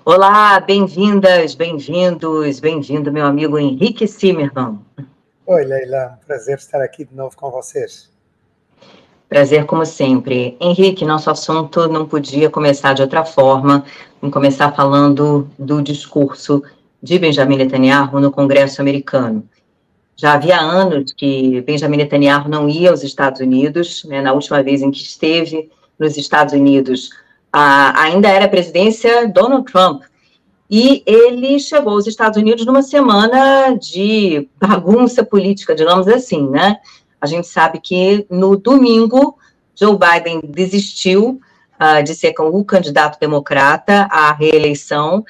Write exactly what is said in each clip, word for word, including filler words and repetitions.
Olá, bem-vindas, bem-vindos, bem-vindo, meu amigo Henrique Zimmermann. Oi, Leila, prazer estar aqui de novo com vocês. Prazer como sempre. Henrique, nosso assunto não podia começar de outra forma, vamos começar falando do discurso de Benjamin Netanyahu no Congresso americano. Já havia anos que Benjamin Netanyahu não ia aos Estados Unidos, né? Na última vez em que esteve nos Estados Unidos, a, ainda era a presidência Donald Trump, e ele chegou aos Estados Unidos numa semana de bagunça política, digamos assim, né? A gente sabe que no domingo, Joe Biden desistiu uh, de ser o candidato democrata à reeleição,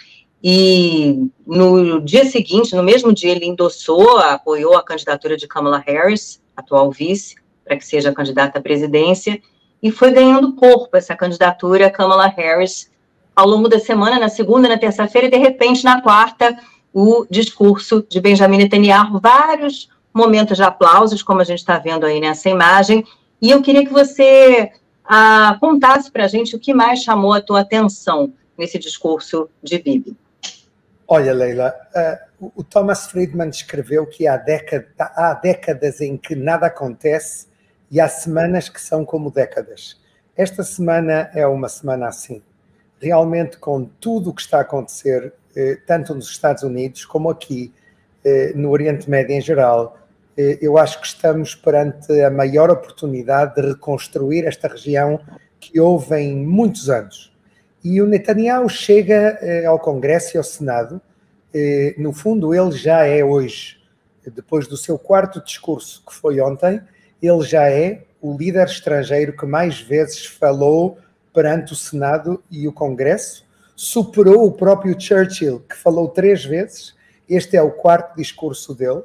e no dia seguinte, no mesmo dia, ele endossou, apoiou a candidatura de Kamala Harris, atual vice, para que seja candidata à presidência, e foi ganhando corpo essa candidatura, Kamala Harris, ao longo da semana, na segunda, na terça-feira, e de repente, na quarta, o discurso de Benjamin Netanyahu, vários momentos de aplausos, como a gente está vendo aí nessa imagem, e eu queria que você ah, contasse para a gente o que mais chamou a tua atenção nesse discurso de Bibi. Olha, Leila, uh, o Thomas Friedman escreveu que há, década, há décadas em que nada acontece e há semanas que são como décadas. Esta semana é uma semana assim. Realmente, com tudo o que está a acontecer, eh, tanto nos Estados Unidos como aqui, eh, no Oriente Médio em geral, eh, eu acho que estamos perante a maior oportunidade de reconstruir esta região que houve em muitos anos. E o Netanyahu chega eh, ao Congresso e ao Senado, eh, no fundo ele já é hoje, depois do seu quarto discurso que foi ontem, ele já é o líder estrangeiro que mais vezes falou perante o Senado e o Congresso, superou o próprio Churchill, que falou três vezes. Este é o quarto discurso dele,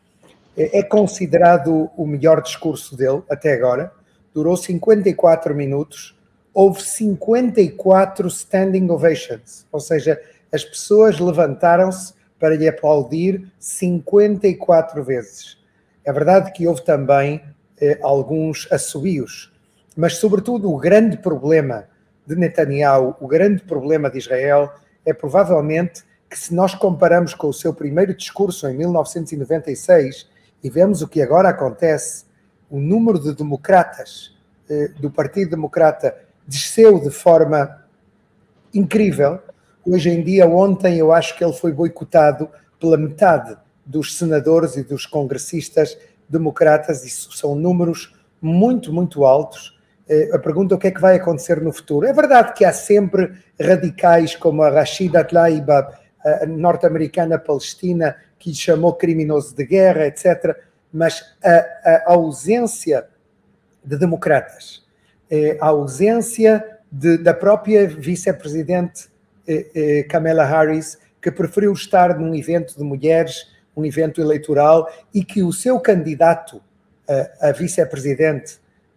é considerado o melhor discurso dele até agora, durou cinquenta e quatro minutos, houve cinquenta e quatro standing ovations, ou seja, as pessoas levantaram-se para lhe aplaudir cinquenta e quatro vezes. É verdade que houve também eh, alguns assobios, mas sobretudo o grande problema de Netanyahu, o grande problema de Israel, é provavelmente que se nós comparamos com o seu primeiro discurso em mil novecentos e noventa e seis e vemos o que agora acontece, o número de democratas eh, do Partido Democrata desceu de forma incrível. Hoje em dia, ontem, eu acho que ele foi boicotado pela metade dos senadores e dos congressistas democratas. Isso são números muito, muito altos. A pergunta é o que é que vai acontecer no futuro. É verdade que há sempre radicais como a Rashida Tlaib, a norte-americana palestina, que lhe chamou criminoso de guerra, etcétera. Mas a, a ausência de democratas, a ausência de, da própria vice-presidente Kamala Harris, que preferiu estar num evento de mulheres, um evento eleitoral, e que o seu candidato a, a vice-presidente,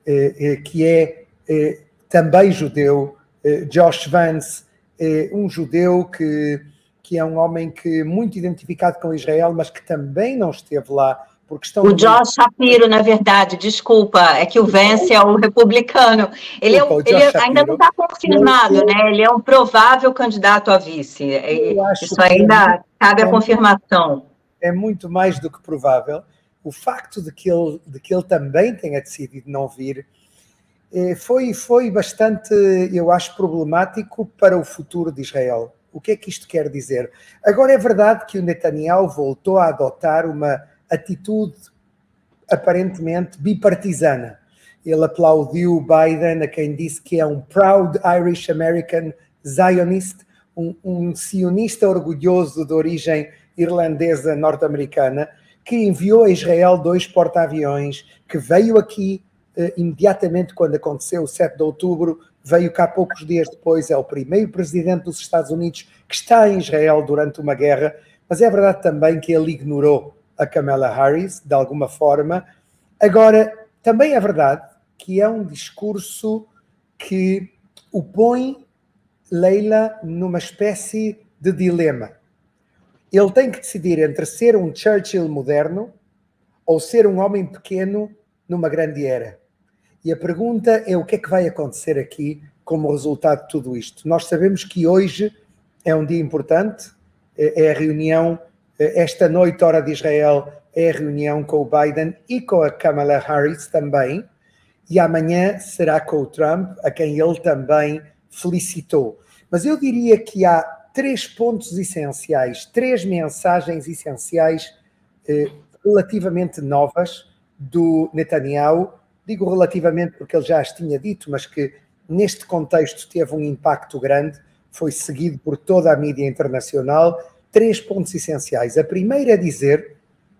que é também judeu, Josh Vance, um judeu que, que é um homem que muito identificado com Israel, mas que também não esteve lá. Porque estão o Josh Shapiro, na verdade, desculpa, é que o Vance é o republicano. Ele, é, ele ainda não está confirmado, né? Ele é um provável candidato a vice. Isso ainda cabe a confirmação. É muito mais do que provável. O facto de que ele, de que ele também tenha decidido não vir foi, foi bastante, eu acho, problemático para o futuro de Israel. O que é que isto quer dizer? Agora, é verdade que o Netanyahu voltou a adotar uma atitude aparentemente bipartisana. Ele aplaudiu Biden, a quem disse que é um proud Irish American Zionist, um, um sionista orgulhoso de origem irlandesa norte-americana, que enviou a Israel dois porta-aviões, que veio aqui eh, imediatamente quando aconteceu o sete de outubro, veio cá poucos dias depois, é o primeiro presidente dos Estados Unidos que está em Israel durante uma guerra, mas é verdade também que ele ignorou a Kamala Harris, de alguma forma. Agora, também é verdade que é um discurso que o põe, Leila, numa espécie de dilema. Ele tem que decidir entre ser um Churchill moderno ou ser um homem pequeno numa grande era. E a pergunta é o que é que vai acontecer aqui como resultado de tudo isto. Nós sabemos que hoje é um dia importante, é a reunião, esta noite, hora de Israel, é a reunião com o Biden e com a Kamala Harris também, e amanhã será com o Trump, a quem ele também felicitou. Mas eu diria que há três pontos essenciais, três mensagens essenciais eh, relativamente novas do Netanyahu, digo relativamente porque ele já as tinha dito, mas que neste contexto teve um impacto grande, foi seguido por toda a mídia internacional. Três pontos essenciais. A primeira é dizer,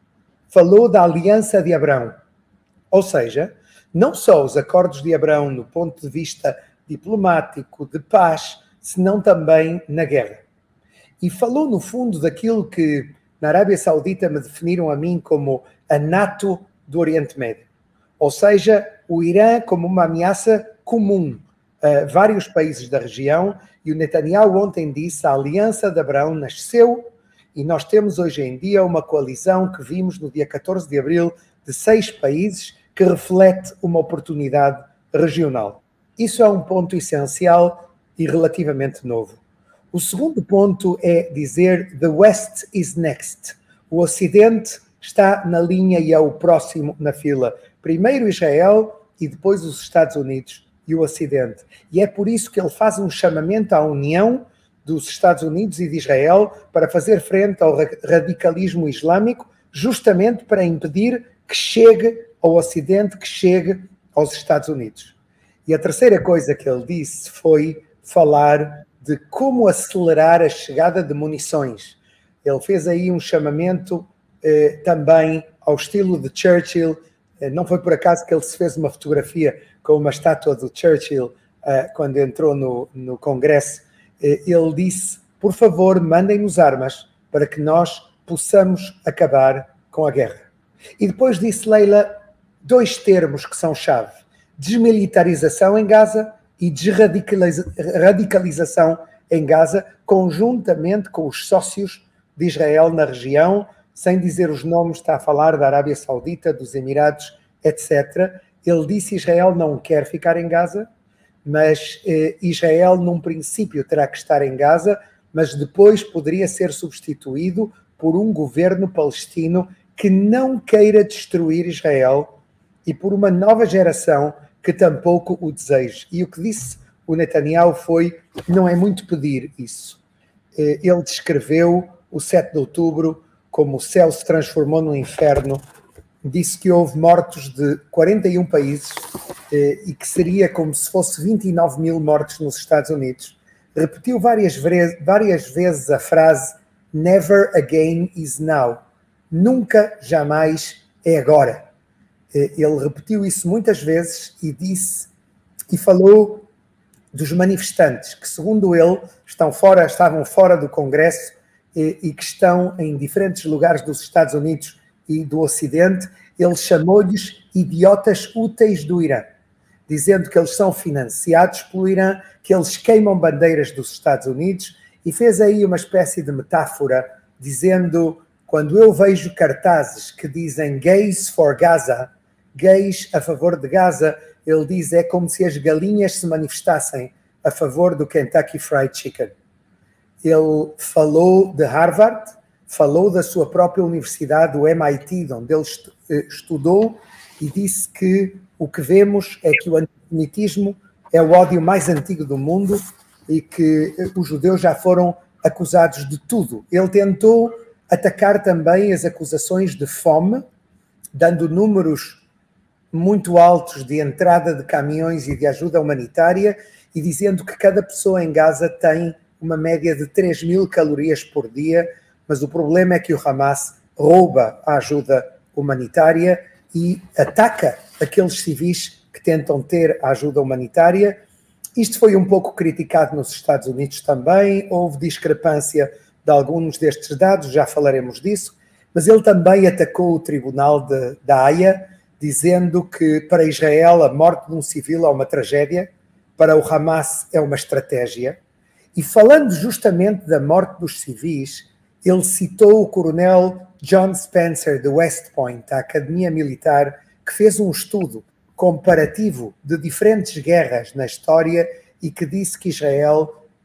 falou da Aliança de Abrão, ou seja, não só os acordos de Abrão no ponto de vista diplomático, de paz, senão também na guerra. E falou no fundo daquilo que na Arábia Saudita me definiram a mim como a NATO do Oriente Médio, ou seja, o Irã como uma ameaça comum a vários países da região. E o Netanyahu ontem disse, a Aliança de Abrão nasceu e nós temos hoje em dia uma coalizão que vimos no dia catorze de abril de seis países que reflete uma oportunidade regional. Isso é um ponto essencial e relativamente novo. O segundo ponto é dizer the West is next. O Ocidente está na linha e é o próximo na fila. Primeiro Israel e depois os Estados Unidos e o Ocidente. E é por isso que ele faz um chamamento à união dos Estados Unidos e de Israel para fazer frente ao radicalismo islâmico, justamente para impedir que chegue ao Ocidente, que chegue aos Estados Unidos. E a terceira coisa que ele disse foi falar de como acelerar a chegada de munições. Ele fez aí um chamamento eh, também ao estilo de Churchill. Eh, não foi por acaso que ele se fez uma fotografia com uma estátua do Churchill uh, quando entrou no, no Congresso. Uh, ele disse, por favor, mandem-nos armas para que nós possamos acabar com a guerra. E depois disse, Leila, dois termos que são chave. Desmilitarização em Gaza e desradicalização em Gaza, conjuntamente com os sócios de Israel na região, sem dizer os nomes, está a falar da Arábia Saudita, dos Emirados, etcétera. Ele disse que Israel não quer ficar em Gaza, mas eh, Israel, num princípio, terá que estar em Gaza, mas depois poderia ser substituído por um governo palestino que não queira destruir Israel e por uma nova geração que tampouco o deseje. E o que disse o Netanyahu foi, não é muito pedir isso. Eh, ele descreveu o sete de outubro como o céu se transformou num inferno. Disse que houve mortos de quarenta e um países eh, e que seria como se fosse vinte e nove mil mortos nos Estados Unidos. Repetiu várias, várias vezes a frase never again is now. Nunca, jamais é agora. Eh, ele repetiu isso muitas vezes e disse e falou dos manifestantes que, segundo ele, estão fora, estavam fora do Congresso eh, e que estão em diferentes lugares dos Estados Unidos e do Ocidente. Ele chamou-lhes idiotas úteis do Irã, dizendo que eles são financiados pelo Irã, que eles queimam bandeiras dos Estados Unidos, e fez aí uma espécie de metáfora, dizendo, quando eu vejo cartazes que dizem gays for Gaza, gays a favor de Gaza, ele diz, é como se as galinhas se manifestassem a favor do Kentucky Fried Chicken. Ele falou de Harvard, falou da sua própria universidade, o M I T, onde ele estudou, e disse que o que vemos é que o antissemitismo é o ódio mais antigo do mundo e que os judeus já foram acusados de tudo. Ele tentou atacar também as acusações de fome, dando números muito altos de entrada de caminhões e de ajuda humanitária, e dizendo que cada pessoa em Gaza tem uma média de três mil calorias por dia, mas o problema é que o Hamas rouba a ajuda humanitária e ataca aqueles civis que tentam ter a ajuda humanitária. Isto foi um pouco criticado nos Estados Unidos também, houve discrepância de alguns destes dados, já falaremos disso, mas ele também atacou o Tribunal de, da Haia, dizendo que para Israel a morte de um civil é uma tragédia, para o Hamas é uma estratégia, e falando justamente da morte dos civis, ele citou o coronel John Spencer de West Point, a Academia Militar, que fez um estudo comparativo de diferentes guerras na história e que disse que Israel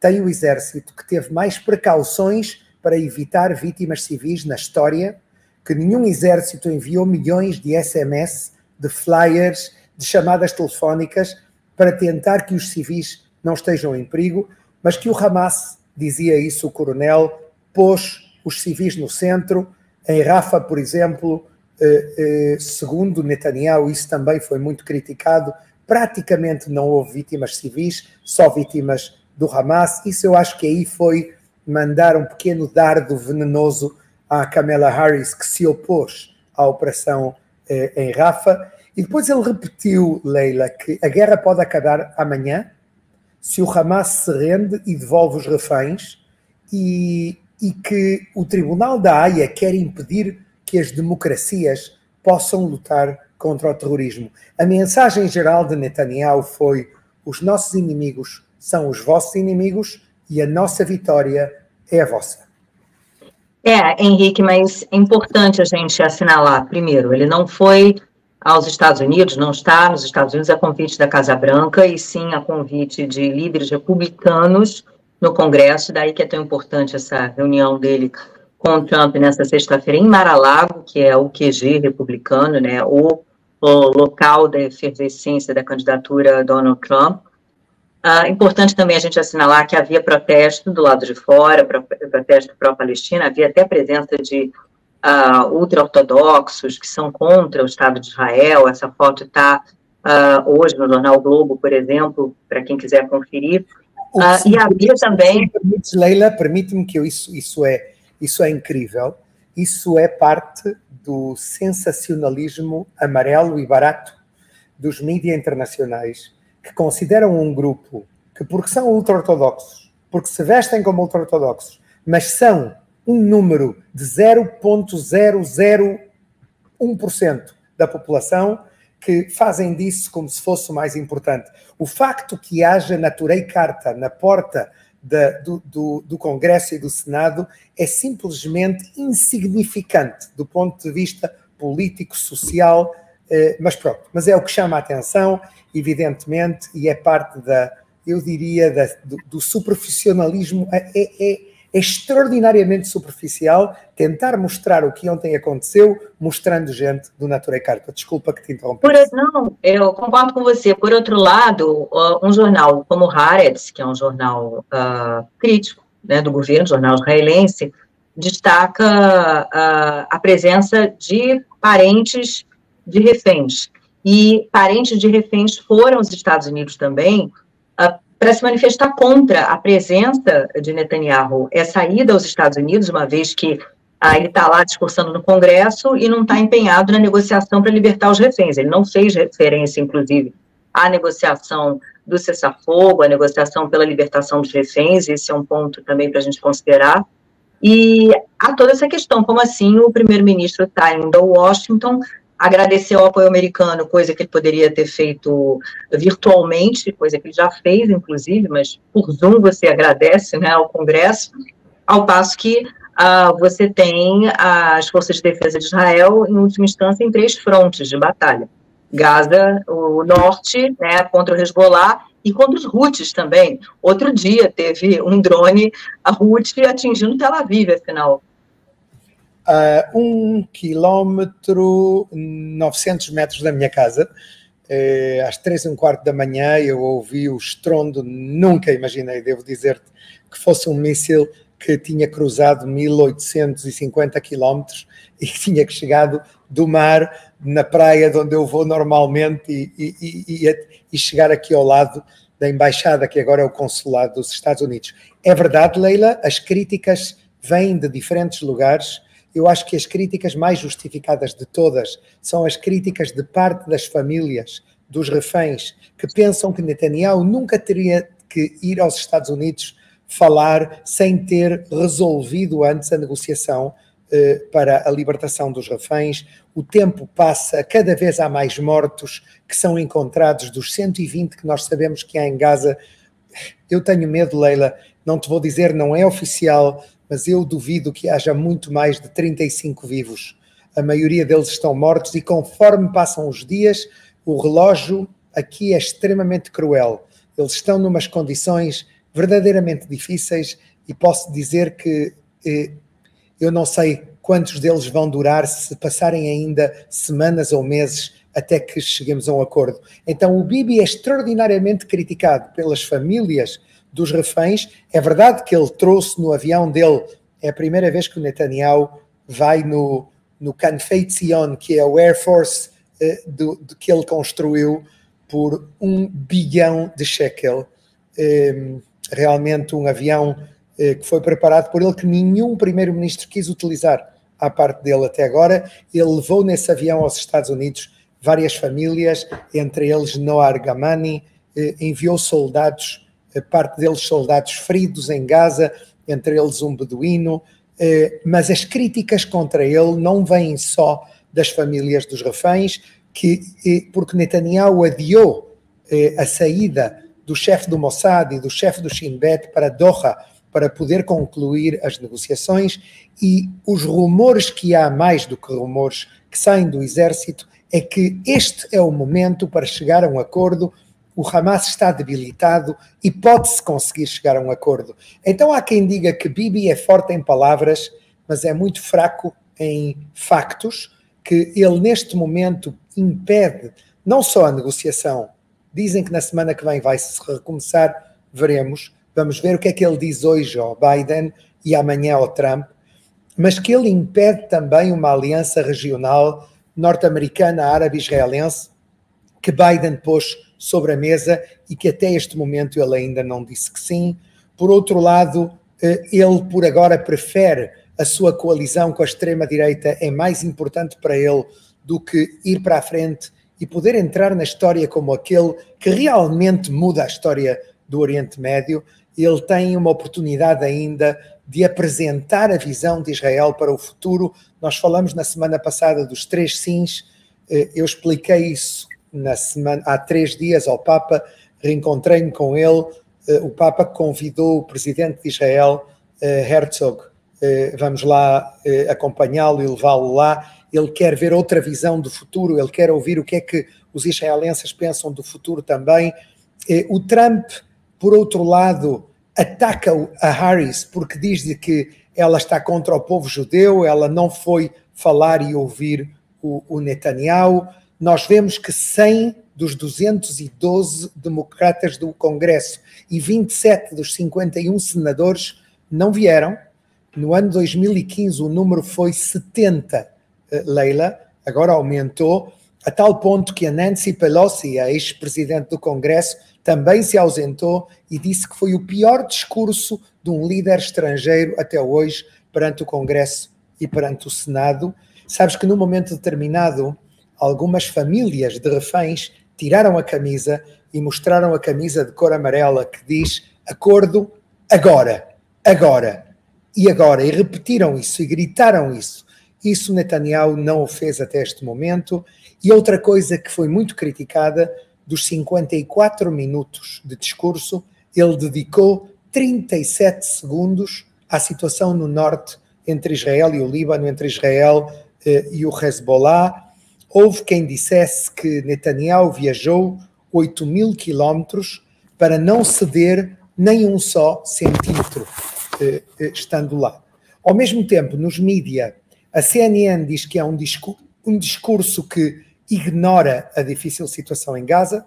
tem o exército que teve mais precauções para evitar vítimas civis na história, que nenhum exército enviou milhões de S M S, de flyers, de chamadas telefónicas para tentar que os civis não estejam em perigo, mas que o Hamas, dizia isso o coronel, pôs os civis no centro. Em Rafah, por exemplo, eh, eh, segundo Netanyahu, isso também foi muito criticado, praticamente não houve vítimas civis, só vítimas do Hamas. Isso eu acho que aí foi mandar um pequeno dardo venenoso à Kamala Harris, que se opôs à operação eh, em Rafah. E depois ele repetiu, Leila, que a guerra pode acabar amanhã se o Hamas se rende e devolve os reféns, e, e que o Tribunal da Haia quer impedir que as democracias possam lutar contra o terrorismo. A mensagem geral de Netanyahu foi: os nossos inimigos são os vossos inimigos e a nossa vitória é a vossa. É, Henrique, mas é importante a gente assinalar, primeiro, ele não foi aos Estados Unidos, não está nos Estados Unidos a convite da Casa Branca, e sim a convite de líderes republicanos no Congresso, daí que é tão importante essa reunião dele com o Trump nessa sexta-feira em Mar-a-Lago, que é o Q G republicano, né, o, o local da efervescência da candidatura Donald Trump. Uh, importante também a gente assinalar que havia protesto do lado de fora, protesto pró-Palestina, havia até presença de uh, ultra-ortodoxos que são contra o Estado de Israel. Essa foto está uh, hoje no jornal o Globo, por exemplo, para quem quiser conferir. Uh, e havia também... Permite, Leila, permite-me que eu, isso, isso, é, isso é incrível, isso é parte do sensacionalismo amarelo e barato dos mídias internacionais, que consideram um grupo que, porque são ultra-ortodoxos, porque se vestem como ultra-ortodoxos, mas são um número de zero vírgula zero zero um por cento da população, que fazem disso como se fosse o mais importante. O facto que haja Naturei Carta na porta da, do, do, do Congresso e do Senado é simplesmente insignificante do ponto de vista político, social, eh, mas pronto, mas é o que chama a atenção, evidentemente, e é parte da, eu diria, da, do, do superficialismo. É, é, é extraordinariamente superficial tentar mostrar o que ontem aconteceu, mostrando gente do Naturei Carta. Desculpa que te interrompi. Por, não, eu concordo com você. Por outro lado, um jornal como o Haaretz, que é um jornal uh, crítico, né, do governo, jornal israelense, destaca uh, a presença de parentes de reféns. E parentes de reféns foram aos Estados Unidos também uh, para se manifestar contra a presença de Netanyahu. É saída aos Estados Unidos, uma vez que uh, ele está lá discursando no Congresso e não está empenhado na negociação para libertar os reféns. Ele não fez referência, inclusive, à negociação do cessar-fogo, à negociação pela libertação dos reféns. Esse é um ponto também para a gente considerar. E há toda essa questão, como assim o primeiro-ministro está indo a Washington, agradeceu ao apoio americano, coisa que ele poderia ter feito virtualmente, coisa que ele já fez, inclusive, mas por Zoom você agradece, né, ao Congresso, ao passo que uh, você tem as Forças de Defesa de Israel, em última instância, em três frontes de batalha. Gaza, o norte, né, contra o Hezbollah, e contra os Houthis também. Outro dia teve um drone, a Houthi, atingindo Tel Aviv, afinal. A um quilómetro, novecentos metros da minha casa, eh, às três e um quarto da manhã, eu ouvi o estrondo. Nunca imaginei, devo dizer-te, que fosse um míssil que tinha cruzado mil oitocentos e cinquenta quilómetros e que tinha chegado do mar na praia de onde eu vou normalmente e, e, e, e chegar aqui ao lado da embaixada, que agora é o consulado dos Estados Unidos. É verdade, Leila, as críticas vêm de diferentes lugares. Eu acho que as críticas mais justificadas de todas são as críticas de parte das famílias dos reféns, que pensam que Netanyahu nunca teria que ir aos Estados Unidos falar sem ter resolvido antes a negociação eh, para a libertação dos reféns. O tempo passa, cada vez há mais mortos que são encontrados, dos cento e vinte que nós sabemos que há em Gaza. Eu tenho medo, Leila, não te vou dizer, não é oficial, mas eu duvido que haja muito mais de trinta e cinco vivos. A maioria deles estão mortos e conforme passam os dias, o relógio aqui é extremamente cruel. Eles estão numas condições verdadeiramente difíceis, e posso dizer que eh, eu não sei quantos deles vão durar, se passarem ainda semanas ou meses até que cheguemos a um acordo. Então o Bibi é extraordinariamente criticado pelas famílias dos reféns. É verdade que ele trouxe no avião dele, é a primeira vez que o Netanyahu vai no, no Kanfei Tzion, que é o Air Force eh, do, do que ele construiu por um bilhão de shekel. Eh, realmente um avião eh, que foi preparado por ele, que nenhum primeiro-ministro quis utilizar à parte dele até agora. Ele levou nesse avião aos Estados Unidos várias famílias, entre eles Noah Argamani, eh, enviou soldados, eh, parte deles soldados feridos em Gaza, entre eles um beduíno, eh, mas as críticas contra ele não vêm só das famílias dos reféns, que, eh, porque Netanyahu adiou eh, a saída do chefe do Mossad e do chefe do Shin Bet para Doha, para poder concluir as negociações, e os rumores que há, mais do que rumores que saem do exército, é que este é o momento para chegar a um acordo. O Hamas está debilitado e pode-se conseguir chegar a um acordo. Então há quem diga que Bibi é forte em palavras, mas é muito fraco em factos, que ele neste momento impede não só a negociação, dizem que na semana que vem vai-se recomeçar, veremos, vamos ver o que é que ele diz hoje ao Biden e amanhã ao Trump, mas que ele impede também uma aliança regional norte-americana, árabe-israelense, que Biden pôs sobre a mesa e que até este momento ele ainda não disse que sim. Por outro lado, ele por agora prefere a sua coalizão com a extrema-direita, é mais importante para ele do que ir para a frente e poder entrar na história como aquele que realmente muda a história do Oriente Médio. Ele tem uma oportunidade ainda de apresentar a visão de Israel para o futuro. Nós falamos na semana passada dos três sims, eu expliquei isso na semana, há três dias ao Papa, reencontrei-me com ele, o Papa convidou o presidente de Israel, Herzog, vamos lá acompanhá-lo e levá-lo lá. Ele quer ver outra visão do futuro, ele quer ouvir o que é que os israelenses pensam do futuro também. O Trump, por outro lado, ataca a Harris porque diz-lhe que ela está contra o povo judeu, ela não foi falar e ouvir o, o Netanyahu. Nós vemos que cem dos duzentos e doze democratas do Congresso e vinte e sete dos cinquenta e um senadores não vieram. No ano dois mil e quinze o número foi setenta, Leila, agora aumentou, a tal ponto que a Nancy Pelosi, a ex-presidente do Congresso, também se ausentou e disse que foi o pior discurso de um líder estrangeiro até hoje perante o Congresso e perante o Senado. Sabes que num momento determinado, algumas famílias de reféns tiraram a camisa e mostraram a camisa de cor amarela que diz acordo agora, agora e agora, e repetiram isso e gritaram isso. Isso Netanyahu não o fez até este momento. E outra coisa que foi muito criticada, dos cinquenta e quatro minutos de discurso, ele dedicou trinta e sete segundos à situação no norte, entre Israel e o Líbano, entre Israel eh, e o Hezbollah. Houve quem dissesse que Netanyahu viajou oito mil quilómetros para não ceder nem um só centímetro eh, estando lá. Ao mesmo tempo, nos mídia, a C N N diz que é um discurso, um discurso que ignora a difícil situação em Gaza.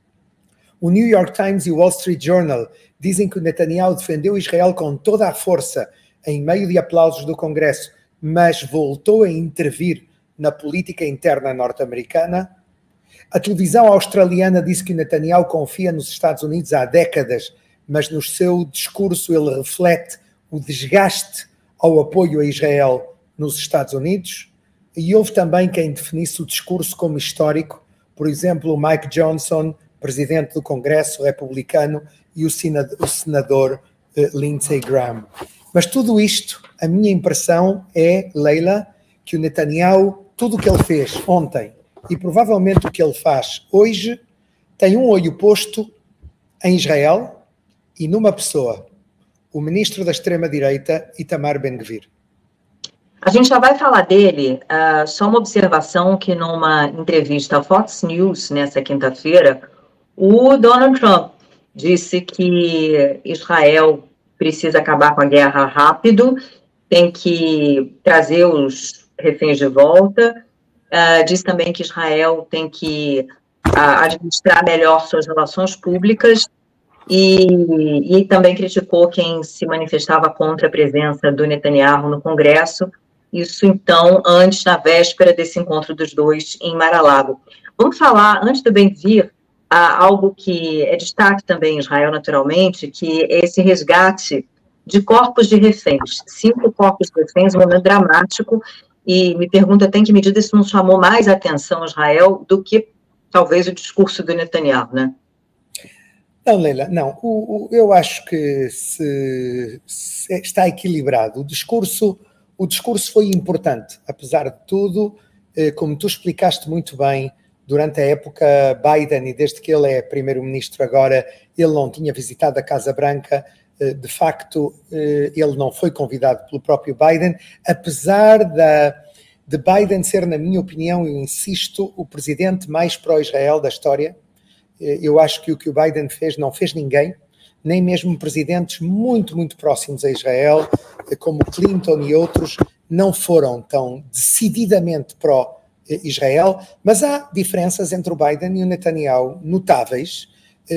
O New York Times e o Wall Street Journal dizem que o Netanyahu defendeu Israel com toda a força em meio de aplausos do Congresso, mas voltou a intervir na política interna norte-americana. A televisão australiana disse que o Netanyahu confia nos Estados Unidos há décadas, mas no seu discurso ele reflete o desgaste ao apoio a Israel nos Estados Unidos. E houve também quem definisse o discurso como histórico, por exemplo, o Mike Johnson, presidente do Congresso republicano, e o senador, o senador uh, Lindsey Graham. Mas tudo isto, a minha impressão é, Leila, que o Netanyahu, tudo o que ele fez ontem e provavelmente o que ele faz hoje, tem um olho posto em Israel e numa pessoa, o ministro da extrema-direita, Itamar Ben-Gvir. A gente já vai falar dele, uh, só uma observação que numa entrevista à Fox News, nessa quinta-feira, o Donald Trump, disse que Israel precisa acabar com a guerra rápido, tem que trazer os reféns de volta, uh, diz também que Israel tem que uh, administrar melhor suas relações públicas e, e também criticou quem se manifestava contra a presença do Netanyahu no Congresso, isso então antes, na véspera desse encontro dos dois em Mar-a-Lago. Vamos falar, antes do Ben-Gvir, uh, algo que é destaque também em Israel, naturalmente, que é esse resgate de corpos de reféns, cinco corpos de reféns, um momento dramático, e me pergunto até em que medida isso não chamou mais a atenção a Israel do que talvez o discurso do Netanyahu, né? Não, Leila, não, o, o, eu acho que se, se está equilibrado. O discurso, o discurso foi importante, apesar de tudo, eh, como tu explicaste muito bem, durante a época Biden, e desde que ele é primeiro-ministro agora, ele não tinha visitado a Casa Branca. De facto, ele não foi convidado pelo próprio Biden, apesar da, de Biden ser, na minha opinião, eu insisto, o presidente mais pró-Israel da história. Eu acho que o que o Biden fez não fez ninguém, nem mesmo presidentes muito, muito próximos a Israel, como Clinton e outros, não foram tão decididamente pró-Israel, mas há diferenças entre o Biden e o Netanyahu notáveis.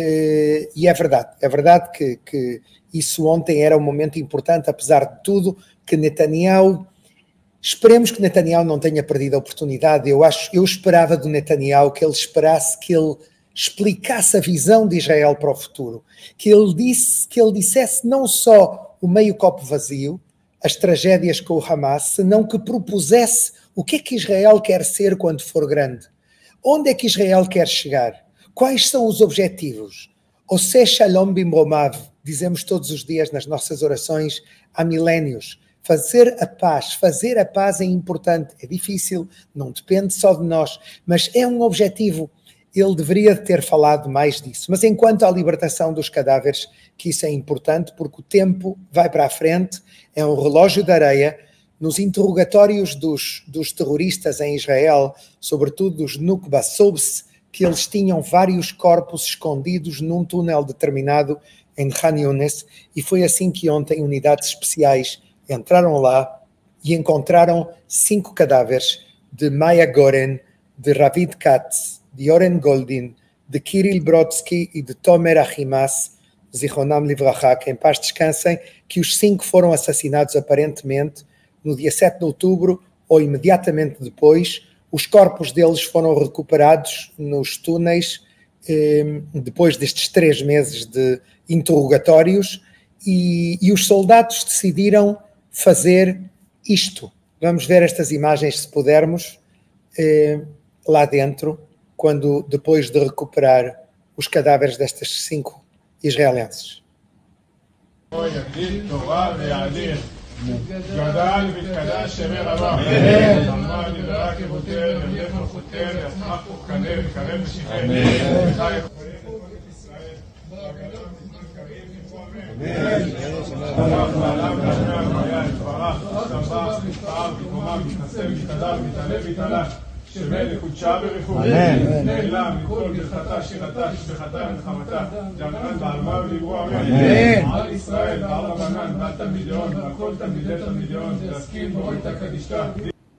Uh, e é verdade, é verdade que, que isso ontem era um momento importante, apesar de tudo, que Netanyahu, esperemos que Netanyahu não tenha perdido a oportunidade. Eu acho, eu esperava do Netanyahu que ele esperasse que ele explicasse a visão de Israel para o futuro, que ele disse, que ele dissesse não só o meio copo vazio, as tragédias com o Hamas, senão que propusesse o que é que Israel quer ser quando for grande, onde é que Israel quer chegar. Quais são os objetivos? Ose Shalom Bimromav, dizemos todos os dias nas nossas orações há milénios. Fazer a paz, fazer a paz é importante, é difícil, não depende só de nós, mas é um objetivo. Ele deveria ter falado mais disso. Mas enquanto à libertação dos cadáveres, que isso é importante, porque o tempo vai para a frente, é um relógio de areia. Nos interrogatórios dos, dos terroristas em Israel, sobretudo dos Nukba, soube-se que eles tinham vários corpos escondidos num túnel determinado em Khan Younis, e foi assim que ontem unidades especiais entraram lá e encontraram cinco cadáveres de Maya Goren, de Ravid Katz, de Oren Goldin, de Kirill Brodsky e de Tomer Ahimaas, Zichronam Livracha, que em paz descansem, que os cinco foram assassinados aparentemente no dia sete de outubro ou imediatamente depois. Os corpos deles foram recuperados nos túneis eh, depois destes três meses de interrogatórios e, e os soldados decidiram fazer isto. Vamos ver estas imagens, se pudermos, eh, lá dentro, quando depois de recuperar os cadáveres destas cinco israelenses. גדל והתקדש שמי רבה, אמר נברא כבוטר, ילך מלכותר, ישמח וכנה וקרב ושפר, וחי יכולים ישראל, והגדול בזמן קריב יבוא אמן. הלך ועליו להשמע הלוויה, יתברך, צמח, מתפאר, מתקומם, מתנשא, מתהדר, מתעלה והתעלה, שווה לקודשה ברכו, נעלה מכל ברכתה, שירתה, שבחתה מלחמתה, ג'מרן בעלמה וליבו אמן. על ישראל, בעל רבנן, בעל תלמידיון, והכל תלמידי תלמידיון, להסכים ואויתה קדישתה.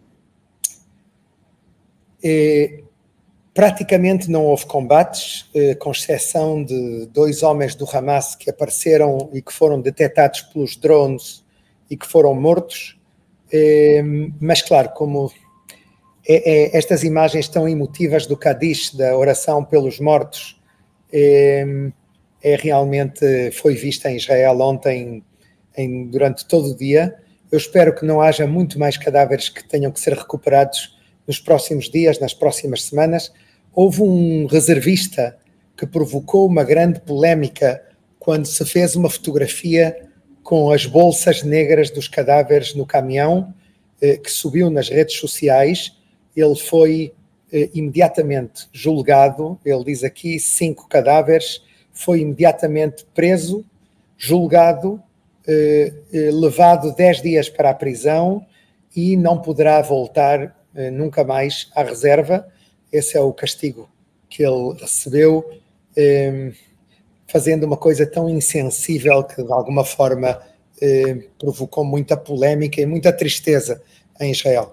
Praticamente não houve combates, com exceção de dois homens do Hamas que apareceram e que foram detectados pelos drones e que foram mortos, mas claro, como é, é, estas imagens tão emotivas do Kadish, da oração pelos mortos, é, é realmente, foi vista em Israel ontem, em, durante todo o dia. Eu espero que não haja muito mais cadáveres que tenham que ser recuperados nos próximos dias, nas próximas semanas. Houve um reservista que provocou uma grande polémica quando se fez uma fotografia com as bolsas negras dos cadáveres no caminhão, eh, que subiu nas redes sociais. Ele foi eh, imediatamente julgado, ele diz aqui cinco cadáveres, foi imediatamente preso, julgado, eh, eh, levado dez dias para a prisão e não poderá voltar nunca mais à reserva. Esse é o castigo que ele recebeu. fazendo uma coisa tão insensível que, de alguma forma, eh, provocou muita polêmica e muita tristeza em Israel.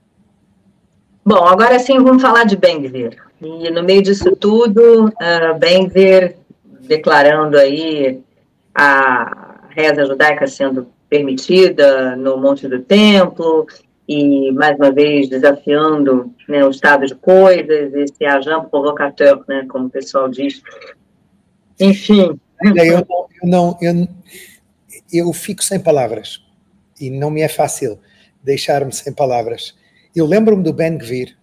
Bom, agora sim vamos falar de Ben-Gvir. E no meio disso tudo, uh, Ben-Gvir declarando aí a reza judaica sendo permitida no Monte do Templo e, mais uma vez, desafiando, né, o estado de coisas, esse agent provocateur, né, como o pessoal diz. Enfim. Eu, eu, não, eu, eu fico sem palavras e não me é fácil deixar-me sem palavras. Eu lembro-me do Ben-Gvir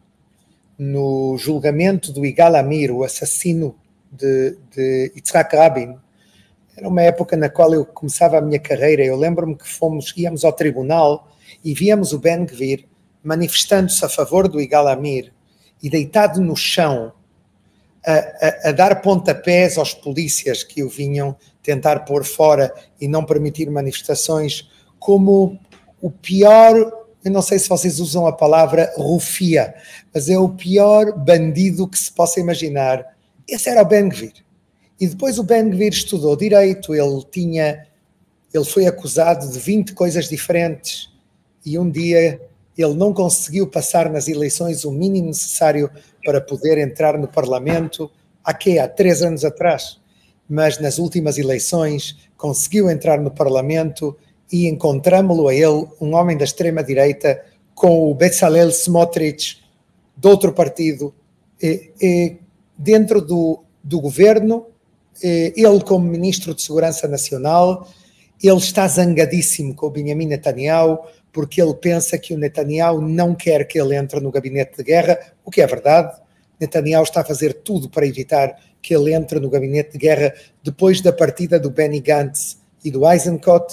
no julgamento do Yigal Amir, o assassino de, de Yitzhak Rabin. Era uma época na qual eu começava a minha carreira. Eu lembro-me que fomos, íamos ao tribunal e víamos o Ben-Gvir manifestando-se a favor do Yigal Amir e deitado no chão a, a, a dar pontapés aos polícias que o vinham tentar pôr fora e não permitir manifestações, como o pior... Eu não sei se vocês usam a palavra rufia, mas é o pior bandido que se possa imaginar. Esse era o Ben-Gvir. E depois o Ben-Gvir estudou direito, ele tinha, ele foi acusado de vinte coisas diferentes e um dia ele não conseguiu passar nas eleições o mínimo necessário para poder entrar no Parlamento, há quê? Há três anos atrás. Mas nas últimas eleições conseguiu entrar no Parlamento e encontramos-lo a ele, um homem da extrema-direita, com o Bezalel Smotrich, de outro partido, e, e, dentro do, do governo, e, ele como Ministro de Segurança Nacional, ele está zangadíssimo com o Benjamin Netanyahu, porque ele pensa que o Netanyahu não quer que ele entre no gabinete de guerra, o que é verdade. Netanyahu está a fazer tudo para evitar que ele entre no gabinete de guerra depois da partida do Benny Gantz e do Eisenkot.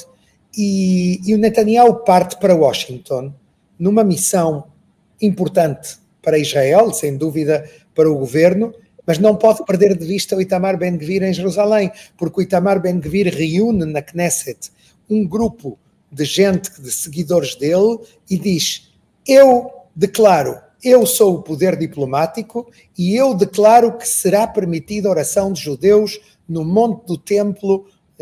E, e o Netanyahu parte para Washington numa missão importante para Israel, sem dúvida para o governo, mas não pode perder de vista o Itamar Ben-Gvir em Jerusalém, porque o Itamar Ben-Gvir reúne na Knesset um grupo de gente, de seguidores dele, e diz: eu declaro, eu sou o poder diplomático e eu declaro que será permitida a oração de judeus no Monte do Templo,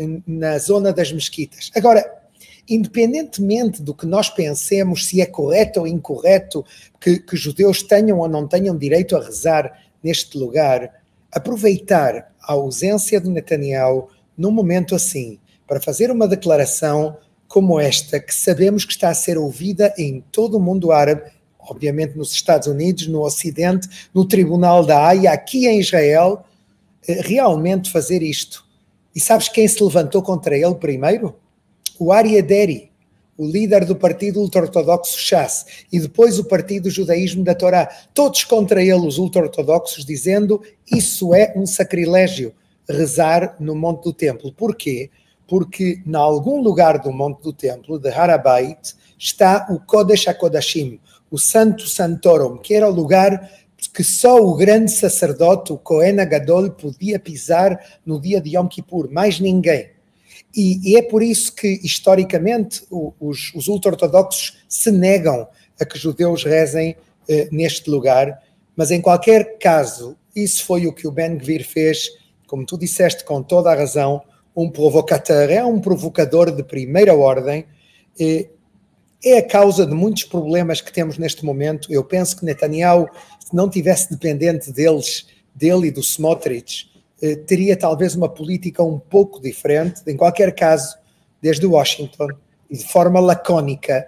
na zona das mesquitas. Agora, independentemente do que nós pensemos, se é correto ou incorreto que, que judeus tenham ou não tenham direito a rezar neste lugar, aproveitar a ausência de Netanyahu num momento assim, para fazer uma declaração como esta, que sabemos que está a ser ouvida em todo o mundo árabe, obviamente nos Estados Unidos, no Ocidente, no Tribunal da Haia, aqui em Israel, realmente fazer isto. E sabes quem se levantou contra ele primeiro? O Aryeh Deri, o líder do partido ultra-ortodoxo Shas, e depois o partido Judaísmo da Torá, todos contra ele, os ultra-ortodoxos, dizendo: isso é um sacrilégio, rezar no Monte do Templo. Porquê? Porque em algum lugar do Monte do Templo, de Harabait, está o Kodesh HaKodashim, o Santo Santorum, que era o lugar que só o grande sacerdote, o Kohen Gadol, podia pisar no dia de Yom Kippur, mais ninguém. E, e é por isso que, historicamente, o, os, os ultra-ortodoxos se negam a que judeus rezem eh, neste lugar, mas em qualquer caso, isso foi o que o Ben-Gvir fez, como tu disseste com toda a razão, um provocateur, é um provocador de primeira ordem, eh, é a causa de muitos problemas que temos neste momento. Eu penso que Netanyahu, se não tivesse dependente deles, dele e do Smotrich, eh, teria talvez uma política um pouco diferente. Em qualquer caso, desde Washington, e de forma lacónica,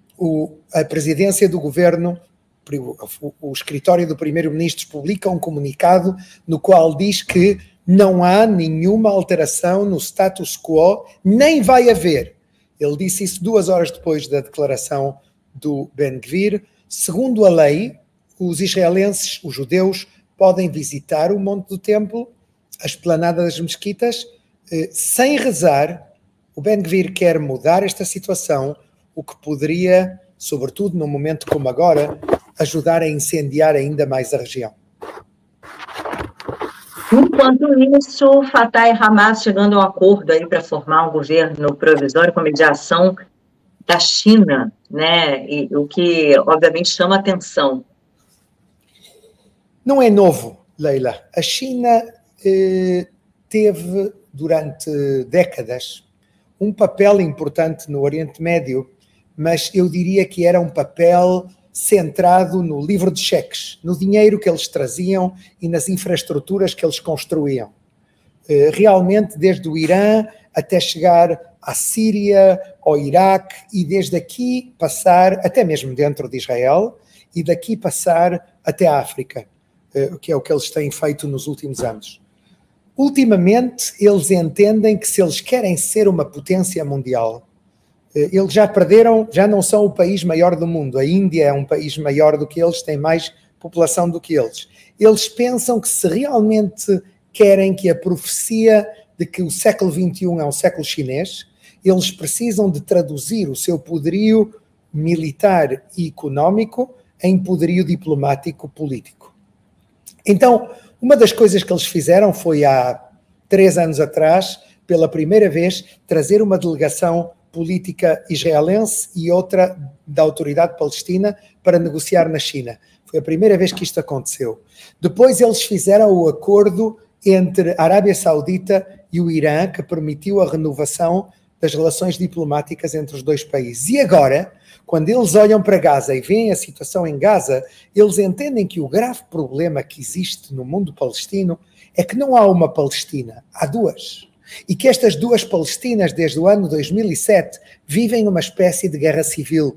o, a presidência do governo, o, o escritório do primeiro-ministro publica um comunicado no qual diz que não há nenhuma alteração no status quo, nem vai haver. Ele disse isso duas horas depois da declaração do Ben-Gvir. Segundo a lei, os israelenses, os judeus, podem visitar o Monte do Templo, a esplanada das mesquitas, eh, sem rezar. O Ben-Gvir quer mudar esta situação, o que poderia, sobretudo num momento como agora, ajudar a incendiar ainda mais a região. Enquanto isso, Fatah e Hamas chegando a um acordo aí para formar um governo provisório com mediação da China, né? E, o que, obviamente, chama atenção. Não é novo, Leila. A China eh, teve, durante décadas, um papel importante no Oriente Médio, mas eu diria que era um papel centrado no livro de cheques, no dinheiro que eles traziam e nas infraestruturas que eles construíam. Realmente, desde o Irã até chegar à Síria, ao Iraque, e desde aqui passar, até mesmo dentro de Israel, e daqui passar até a África, que é o que eles têm feito nos últimos anos. Ultimamente, eles entendem que se eles querem ser uma potência mundial, eles já perderam, já não são o país maior do mundo. A Índia é um país maior do que eles, tem mais população do que eles. Eles pensam que se realmente querem que a profecia de que o século vinte e um é um século chinês, eles precisam de traduzir o seu poderio militar e económico em poderio diplomático político. Então, uma das coisas que eles fizeram foi, há três anos atrás, pela primeira vez, trazer uma delegação política israelense e outra da autoridade palestina para negociar na China. Foi a primeira vez que isto aconteceu. Depois eles fizeram o acordo entre a Arábia Saudita e o Irã, que permitiu a renovação das relações diplomáticas entre os dois países. E agora, quando eles olham para Gaza e veem a situação em Gaza, eles entendem que o grave problema que existe no mundo palestino é que não há uma Palestina, há duas. E que estas duas Palestinas, desde o ano dois mil e sete, vivem uma espécie de guerra civil,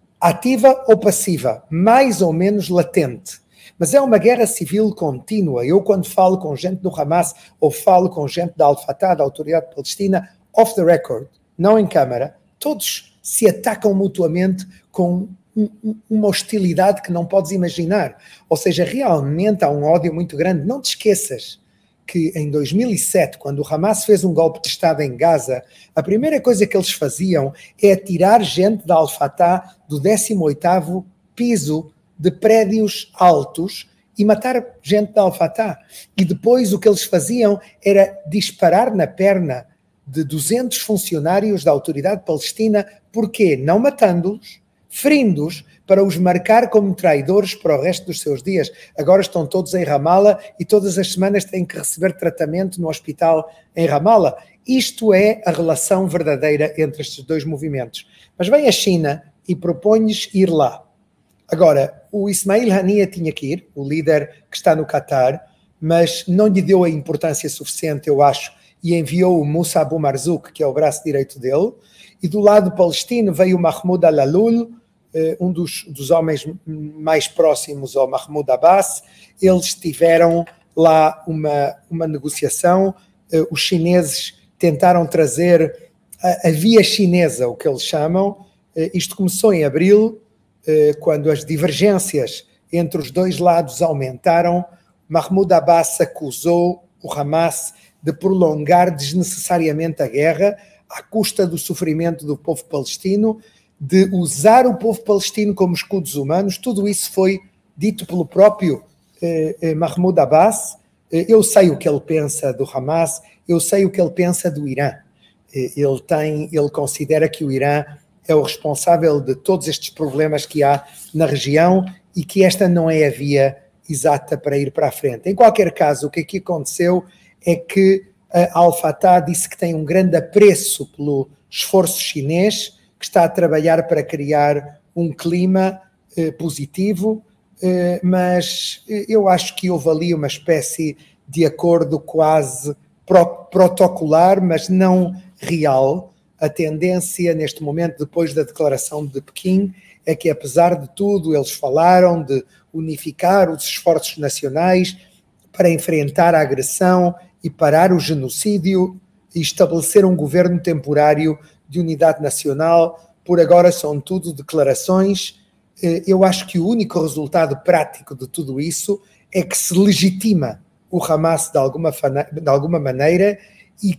ativa ou passiva, mais ou menos latente. Mas é uma guerra civil contínua. Eu, quando falo com gente do Hamas ou falo com gente da Al-Fatah, da Autoridade Palestina, off the record, não em câmara, todos se atacam mutuamente com um, um, uma hostilidade que não podes imaginar. Ou seja, realmente há um ódio muito grande. Não te esqueças que em dois mil e sete, quando o Hamas fez um golpe de Estado em Gaza, a primeira coisa que eles faziam é tirar gente da Al-Fatah do décimo oitavo piso de prédios altos e matar gente da Al-Fatah. E depois o que eles faziam era disparar na perna de duzentos funcionários da Autoridade Palestina. Porquê? Não matando-os, ferindo-os, para os marcar como traidores para o resto dos seus dias. Agora estão todos em Ramallah e todas as semanas têm que receber tratamento no hospital em Ramallah. Isto é a relação verdadeira entre estes dois movimentos. Mas vem a China e propõe-lhes ir lá. Agora, o Ismail Haniyeh tinha que ir, o líder que está no Qatar, mas não lhe deu a importância suficiente, eu acho, e enviou o Moussa Abu Marzouk, que é o braço direito dele, e do lado palestino veio o Mahmoud Al-Alul, um dos, dos homens mais próximos ao Mahmoud Abbas. Eles tiveram lá uma, uma negociação, os chineses tentaram trazer a, a via chinesa, o que eles chamam. Isto começou em abril, quando as divergências entre os dois lados aumentaram. Mahmoud Abbas acusou o Hamas de prolongar desnecessariamente a guerra à custa do sofrimento do povo palestino, de usar o povo palestino como escudos humanos. Tudo isso foi dito pelo próprio eh, eh, Mahmoud Abbas. Eh, eu sei o que ele pensa do Hamas, eu sei o que ele pensa do Irã. Eh, ele, tem, ele considera que o Irã é o responsável de todos estes problemas que há na região e que esta não é a via exata para ir para a frente. Em qualquer caso, o que aqui aconteceu é que a Al-Fatah disse que tem um grande apreço pelo esforço chinês, que está a trabalhar para criar um clima eh, positivo, eh, mas eu acho que houve ali uma espécie de acordo quase pro protocolar, mas não real. A tendência neste momento, depois da declaração de Pequim, é que apesar de tudo eles falaram de unificar os esforços nacionais para enfrentar a agressão e parar o genocídio e estabelecer um governo temporário de unidade nacional. Por agora são tudo declarações. Eu acho que o único resultado prático de tudo isso é que se legitima o Hamas de alguma, de alguma maneira e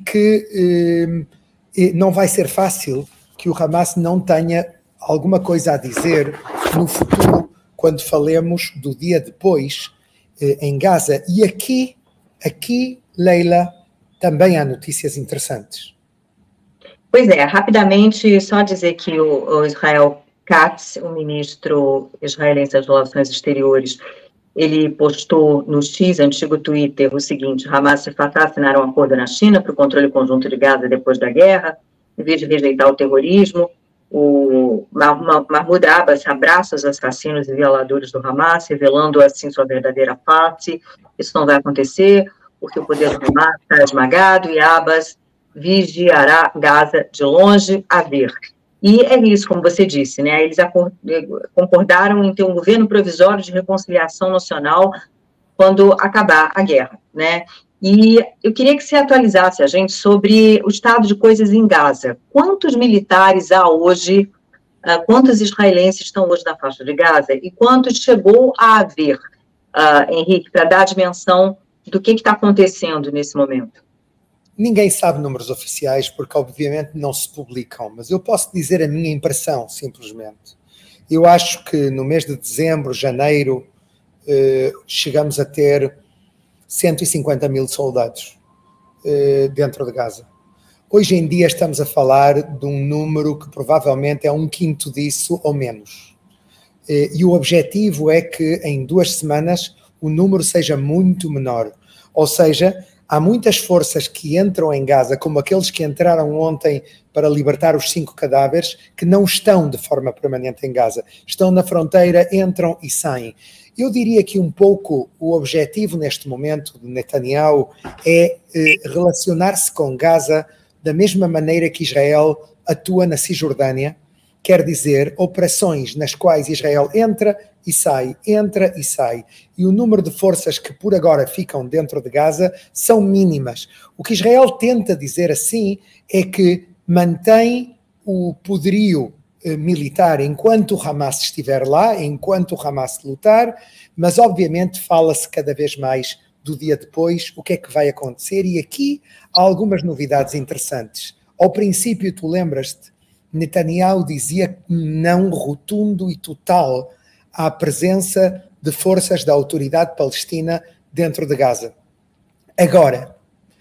que eh, não vai ser fácil que o Hamas não tenha alguma coisa a dizer no futuro, quando falemos do dia depois eh, em Gaza. E aqui, aqui, Leila, também há notícias interessantes. Pois é, rapidamente, só dizer que o, o Israel Katz, o ministro israelense das Relações Exteriores, ele postou no X, antigo Twitter, o seguinte: Hamas e Fatah assinaram um acordo na China para o controle conjunto de Gaza depois da guerra, em vez de rejeitar o terrorismo. O Mahmoud Abbas abraça os assassinos e violadores do Hamas, revelando assim sua verdadeira face. Isso não vai acontecer, porque o poder do Hamas está esmagado e Abbas vigiará Gaza de longe a ver. E é isso, como você disse, né? Eles concordaram em ter um governo provisório de reconciliação nacional quando acabar a guerra, né? E eu queria que você atualizasse a gente sobre o estado de coisas em Gaza. Quantos militares há hoje, uh, quantos israelenses estão hoje na faixa de Gaza e quantos chegou a haver, uh, Henrique, para dar a dimensão do que está acontecendo nesse momento? Ninguém sabe números oficiais porque obviamente não se publicam, mas eu posso dizer a minha impressão, simplesmente. Eu acho que no mês de dezembro, janeiro, uh, chegamos a ter cento e cinquenta mil soldados uh, dentro de Gaza. Hoje em dia estamos a falar de um número que provavelmente é um quinto disso ou menos. Uh, e o objetivo é que em duas semanas o número seja muito menor. Ou seja, há muitas forças que entram em Gaza, como aqueles que entraram ontem para libertar os cinco cadáveres, que não estão de forma permanente em Gaza. Estão na fronteira, entram e saem. Eu diria que um pouco o objetivo neste momento de Netanyahu é eh, relacionar-se com Gaza da mesma maneira que Israel atua na Cisjordânia, quer dizer, operações nas quais Israel entra e sai, entra e sai. E o número de forças que por agora ficam dentro de Gaza são mínimas. O que Israel tenta dizer assim é que mantém o poderio militar enquanto o Hamas estiver lá, enquanto o Hamas lutar, mas obviamente fala-se cada vez mais do dia depois, o que é que vai acontecer, e aqui há algumas novidades interessantes. Ao princípio, tu lembras-te, Netanyahu dizia não rotundo e total à presença de forças da autoridade palestina dentro de Gaza. Agora,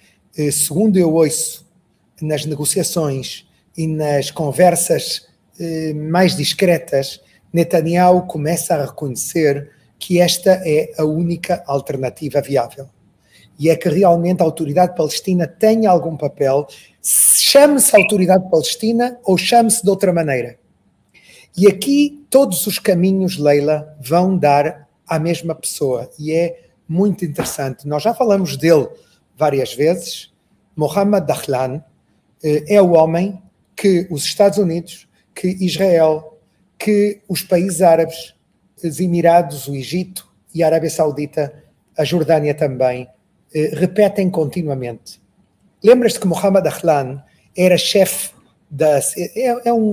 segundo eu ouço nas negociações e nas conversas mais discretas, Netanyahu começa a reconhecer que esta é a única alternativa viável. E é que realmente a autoridade palestina tem algum papel, chame-se autoridade palestina ou chame-se de outra maneira. E aqui todos os caminhos, Leila, vão dar à mesma pessoa. E é muito interessante. Nós já falamos dele várias vezes. Mohammed Dahlan é o homem que os Estados Unidos, que Israel, que os países árabes, os Emirados, o Egito e a Arábia Saudita, a Jordânia também, eh, repetem continuamente. Lembras-te que Mohammed Dahlan era chefe, da, é, é um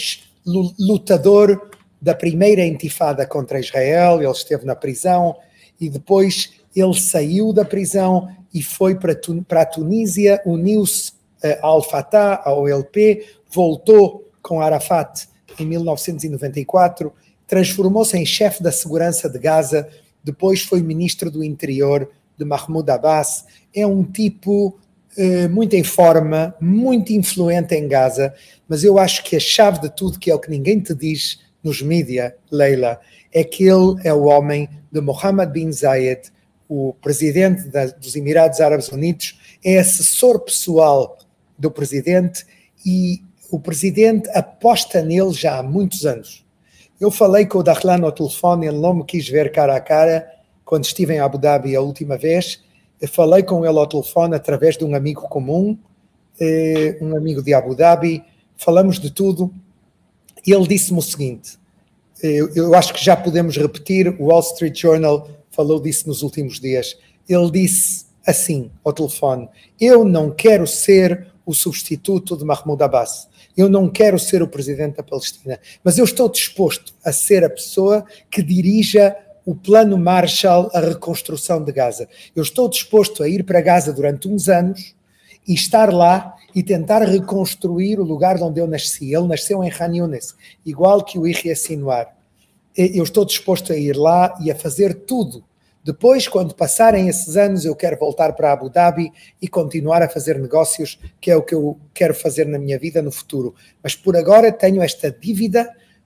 ex-lutador da primeira intifada contra Israel, ele esteve na prisão e depois ele saiu da prisão e foi para, para a Tunísia, uniu-se uh, ao Fatah, ao L P, voltou com Arafat em mil novecentos e noventa e quatro, transformou-se em chefe da segurança de Gaza, depois foi ministro do interior de Mahmoud Abbas. É um tipo eh, muito em forma, muito influente em Gaza, mas eu acho que a chave de tudo, que é o que ninguém te diz nos mídia, Leila, é que ele é o homem de Mohammed bin Zayed, o presidente da, dos Emirados Árabes Unidos, é assessor pessoal do presidente e o presidente aposta nele já há muitos anos. Eu falei com o Dahlan ao telefone, ele não me quis ver cara a cara quando estive em Abu Dhabi a última vez. Eu falei com ele ao telefone através de um amigo comum, eh, um amigo de Abu Dhabi, falamos de tudo. E ele disse-me o seguinte, eu, eu acho que já podemos repetir, o Wall Street Journal falou disso nos últimos dias. Ele disse assim ao telefone: eu não quero ser o substituto de Mahmoud Abbas. Eu não quero ser o presidente da Palestina, mas eu estou disposto a ser a pessoa que dirija o plano Marshall, a reconstrução de Gaza. Eu estou disposto a ir para Gaza durante uns anos e estar lá e tentar reconstruir o lugar onde eu nasci. Ele nasceu em Khan Yunis, igual que o Yahya Sinwar. Eu estou disposto a ir lá e a fazer tudo. Depois, quando passarem esses anos, eu quero voltar para Abu Dhabi e continuar a fazer negócios, que é o que eu quero fazer na minha vida no futuro. Mas por agora tenho esta dívida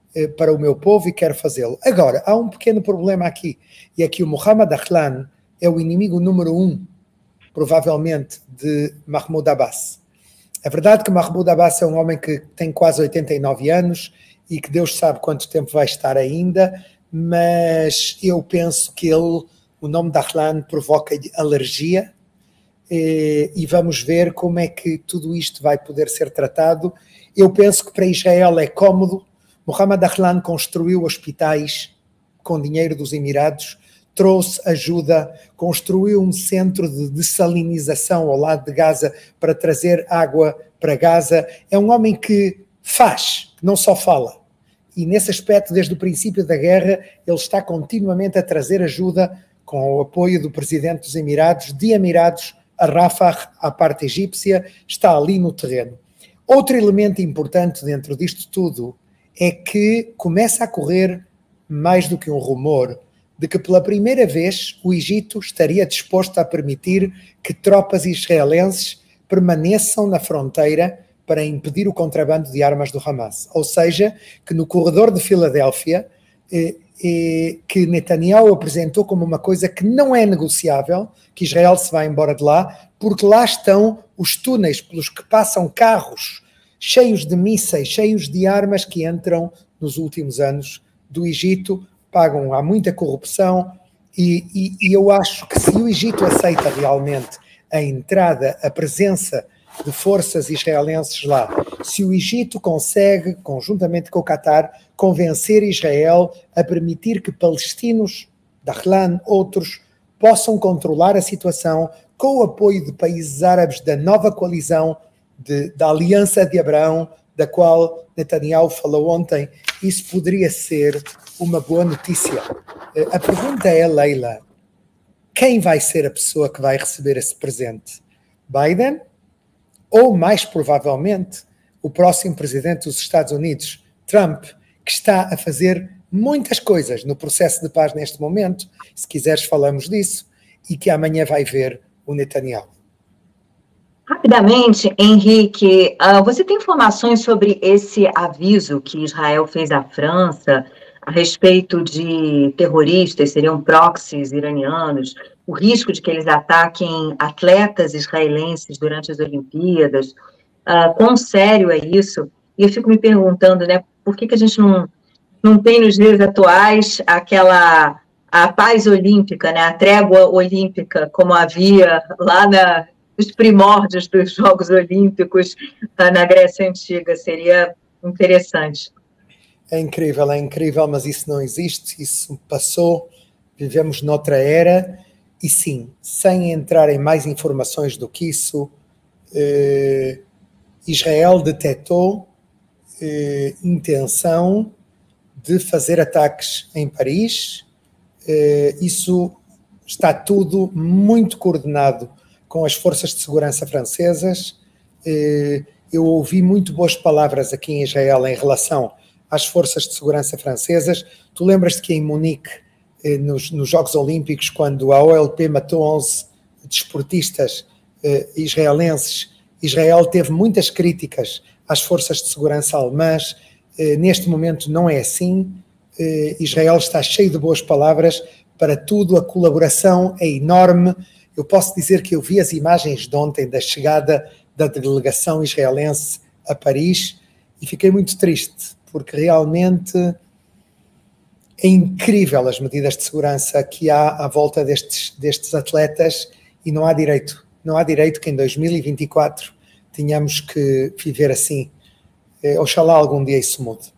para o meu povo e quero fazê-lo. Agora, há um pequeno problema aqui, e é que o Mohamed Ahlan é o inimigo número um, provavelmente, de Mahmoud Abbas. É verdade que Mahmoud Abbas é um homem que tem quase oitenta e nove anos e que Deus sabe quanto tempo vai estar ainda, mas eu penso que ele, o nome de Ahlan provoca-lhe alergia, e, e vamos ver como é que tudo isto vai poder ser tratado. Eu penso que para Israel é cómodo. Mohamed Ahlan construiu hospitais com dinheiro dos Emirados, trouxe ajuda, construiu um centro de dessalinização ao lado de Gaza para trazer água para Gaza. É um homem que faz, não só fala. E nesse aspecto, desde o princípio da guerra, ele está continuamente a trazer ajuda com o apoio do presidente dos Emirados, de Emirados a Rafah, à parte egípcia, está ali no terreno. Outro elemento importante dentro disto tudo é que começa a correr mais do que um rumor de que pela primeira vez o Egito estaria disposto a permitir que tropas israelenses permaneçam na fronteira para impedir o contrabando de armas do Hamas. Ou seja, que no corredor de Filadélfia, eh, eh, que Netanyahu apresentou como uma coisa que não é negociável, que Israel se vai embora de lá, porque lá estão os túneis pelos que passam carros cheios de mísseis, cheios de armas que entram nos últimos anos do Egito, pagam, há muita corrupção e, e, e eu acho que se o Egito aceita realmente a entrada, a presença de forças israelenses lá, se o Egito consegue, conjuntamente com o Qatar, convencer Israel a permitir que palestinos, Dahlan, outros, possam controlar a situação com o apoio de países árabes da nova coalizão de, da Aliança de Abraão, da qual Netanyahu falou ontem, isso poderia ser uma boa notícia. A pergunta é, Leila, quem vai ser a pessoa que vai receber esse presente? Biden? Ou, mais provavelmente, o próximo presidente dos Estados Unidos, Trump, que está a fazer muitas coisas no processo de paz neste momento, se quiseres falamos disso, e que amanhã vai ver o Netanyahu. Rapidamente, Henrique, uh, você tem informações sobre esse aviso que Israel fez à França a respeito de terroristas, seriam proxies iranianos, o risco de que eles ataquem atletas israelenses durante as Olimpíadas? Uh, quão sério é isso? E eu fico me perguntando, né, por que, que a gente não, não tem nos dias atuais aquela a paz olímpica, né, a trégua olímpica, como havia lá na os primórdios dos Jogos Olímpicos na Grécia Antiga? Seria interessante. É incrível, é incrível, mas isso não existe, isso passou, vivemos noutra era, e sim, sem entrar em mais informações do que isso, eh, Israel detectou eh, intenção de fazer ataques em Paris, eh, isso está tudo muito coordenado com as forças de segurança francesas. Eu ouvi muito boas palavras aqui em Israel em relação às forças de segurança francesas. Tu lembras-te que em Munique, nos, nos Jogos Olímpicos, quando a O L P matou onze desportistas israelenses, Israel teve muitas críticas às forças de segurança alemãs. Neste momento não é assim. Israel está cheio de boas palavras para tudo, a colaboração é enorme. Eu posso dizer que eu vi as imagens de ontem da chegada da delegação israelense a Paris e fiquei muito triste, porque realmente é incrível as medidas de segurança que há à volta destes, destes atletas e não há direito, não há direito que em dois mil e vinte e quatro tenhamos que viver assim. É, oxalá algum dia isso mude.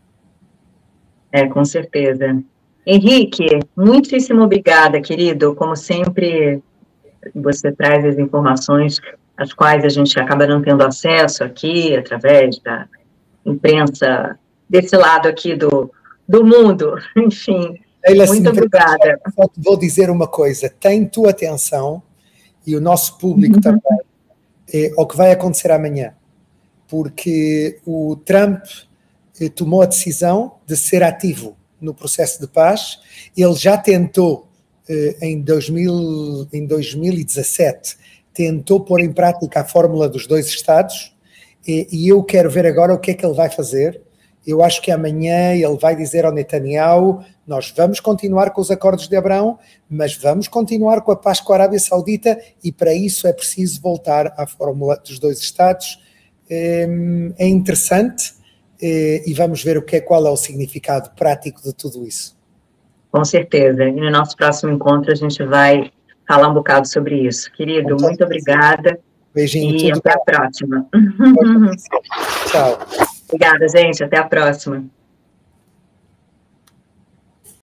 É, com certeza. Henrique, muitíssimo obrigada, querido. Como sempre, você traz as informações às quais a gente acaba não tendo acesso aqui, através da imprensa desse lado aqui do, do mundo. Enfim, Leila, muito obrigada. Só, só vou dizer uma coisa, tem tua atenção, e o nosso público uhum. também, é, ao que vai acontecer amanhã, porque o Trump é, tomou a decisão de ser ativo no processo de paz. Ele já tentou Em, dois mil, em dois mil e dezassete, tentou pôr em prática a fórmula dos dois Estados, e, e eu quero ver agora o que é que ele vai fazer. Eu acho que amanhã ele vai dizer ao Netanyahu, nós vamos continuar com os acordos de Abrão, mas vamos continuar com a paz com a Arábia Saudita e para isso é preciso voltar à fórmula dos dois Estados. É interessante e vamos ver o que é, qual é o significado prático de tudo isso. Com certeza. E no nosso próximo encontro a gente vai falar um bocado sobre isso. Querido, muito, muito obrigada. Beijinho. E até bom. A próxima. Tchau. Obrigada, gente. Até a próxima.